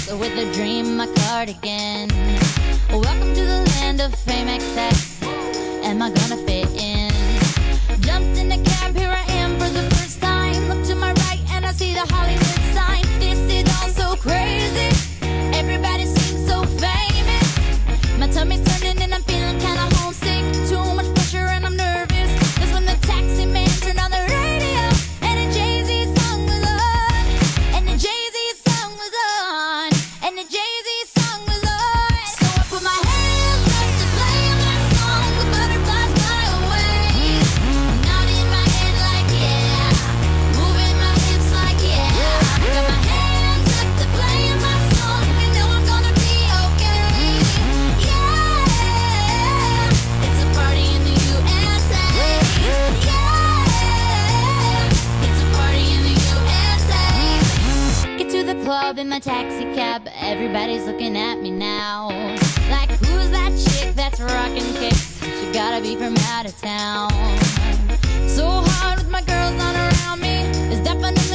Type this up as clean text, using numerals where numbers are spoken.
with a dream, my cardigan. Welcome to the land of fame excess. Am I gonna fit in? Jumped in the cab, here I am for the first time. Look to my right and I see the Hollywood sign. This is all so crazy. Everybody seems so famous. My tummy's turning and I'm feeling kinda homesick. Too much pressure and I'm nervous. That's when the taxi man turned on the radio and a Jay-Z song was on. And the Jay-Z song was on. And the Jay-Z song was on. So I put my hands up to play my song. The butterflies fly away. Nodding my head like yeah. Moving my hips like yeah. Got my hands up to play my song. You know I'm gonna be okay. Yeah. It's a party in the USA. Yeah. It's a party in the USA. Get to the club in my taxi cab. Everybody's looking at me now. Like, who's that chick that's rocking kicks? She gotta be from out of town. So hard with my girls not around me. It's definitely